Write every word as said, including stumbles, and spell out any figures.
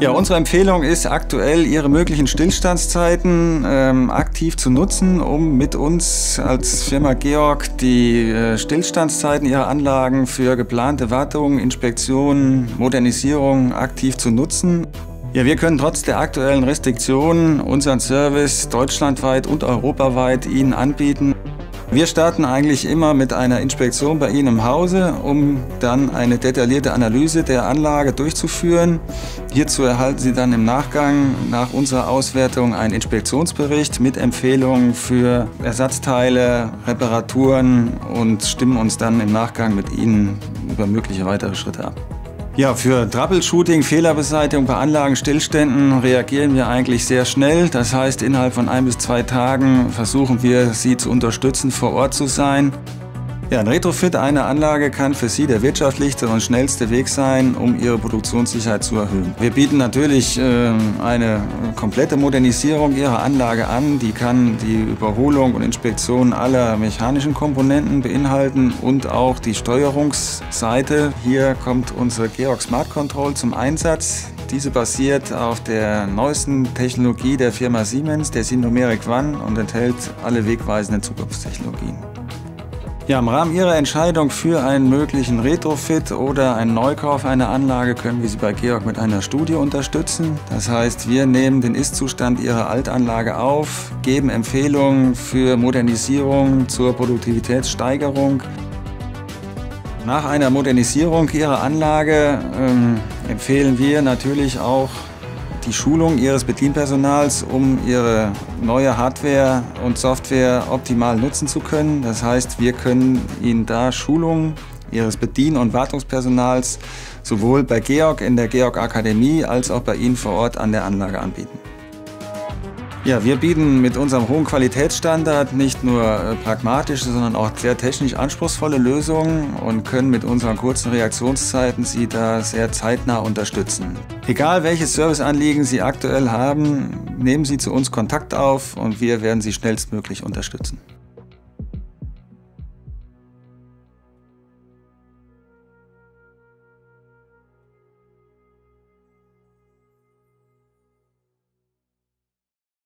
Ja, unsere Empfehlung ist aktuell, Ihre möglichen Stillstandszeiten ähm, aktiv zu nutzen, um mit uns als Firma Georg die äh, Stillstandszeiten Ihrer Anlagen für geplante Wartung, Inspektion, Modernisierung aktiv zu nutzen. Ja, wir können trotz der aktuellen Restriktionen unseren Service deutschlandweit und europaweit Ihnen anbieten. Wir starten eigentlich immer mit einer Inspektion bei Ihnen im Hause, um dann eine detaillierte Analyse der Anlage durchzuführen. Hierzu erhalten Sie dann im Nachgang nach unserer Auswertung einen Inspektionsbericht mit Empfehlungen für Ersatzteile, Reparaturen und stimmen uns dann im Nachgang mit Ihnen über mögliche weitere Schritte ab. Ja, für Troubleshooting, Fehlerbeseitigung bei Anlagenstillständen reagieren wir eigentlich sehr schnell. Das heißt, innerhalb von ein bis zwei Tagen versuchen wir, Sie zu unterstützen, vor Ort zu sein. Ja, ein Retrofit einer Anlage kann für Sie der wirtschaftlichste und schnellste Weg sein, um Ihre Produktionssicherheit zu erhöhen. Wir bieten natürlich äh, eine komplette Modernisierung Ihrer Anlage an. Die kann die Überholung und Inspektion aller mechanischen Komponenten beinhalten und auch die Steuerungsseite. Hier kommt unsere Georg Smart Control zum Einsatz. Diese basiert auf der neuesten Technologie der Firma Siemens, der Synomeric One, und enthält alle wegweisenden Zukunftstechnologien. Ja, im Rahmen Ihrer Entscheidung für einen möglichen Retrofit oder einen Neukauf einer Anlage können wir Sie bei Georg mit einer Studie unterstützen. Das heißt, wir nehmen den Ist-Zustand Ihrer Altanlage auf, geben Empfehlungen für Modernisierung zur Produktivitätssteigerung. Nach einer Modernisierung Ihrer Anlage ähm, empfehlen wir natürlich auch die Schulung Ihres Bedienpersonals, um Ihre neue Hardware und Software optimal nutzen zu können. Das heißt, wir können Ihnen da Schulungen Ihres Bedien- und Wartungspersonals sowohl bei Georg in der Georg Akademie als auch bei Ihnen vor Ort an der Anlage anbieten. Ja, wir bieten mit unserem hohen Qualitätsstandard nicht nur äh, pragmatische, sondern auch sehr technisch anspruchsvolle Lösungen und können mit unseren kurzen Reaktionszeiten Sie da sehr zeitnah unterstützen. Egal welches Serviceanliegen Sie aktuell haben, nehmen Sie zu uns Kontakt auf und wir werden Sie schnellstmöglich unterstützen.